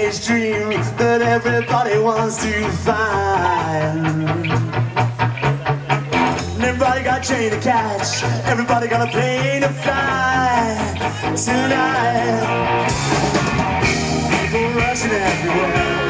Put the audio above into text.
teenage dream that everybody wants to find. And everybody got a train to catch, everybody got a plane to fly tonight. People rushing everywhere,